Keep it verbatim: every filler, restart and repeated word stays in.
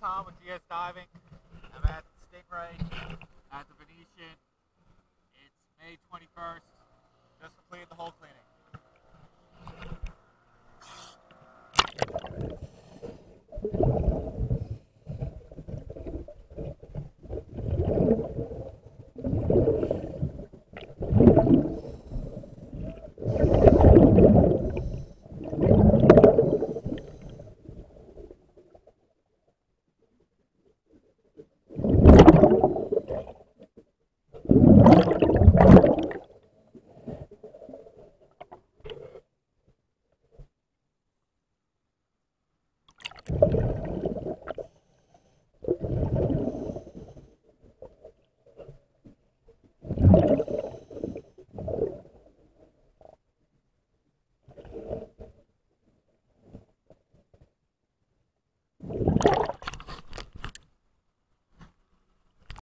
Tom with D S Diving. I'm at the Stingray at the Venetian. It's May twenty-first. Just completed the whole cleaning.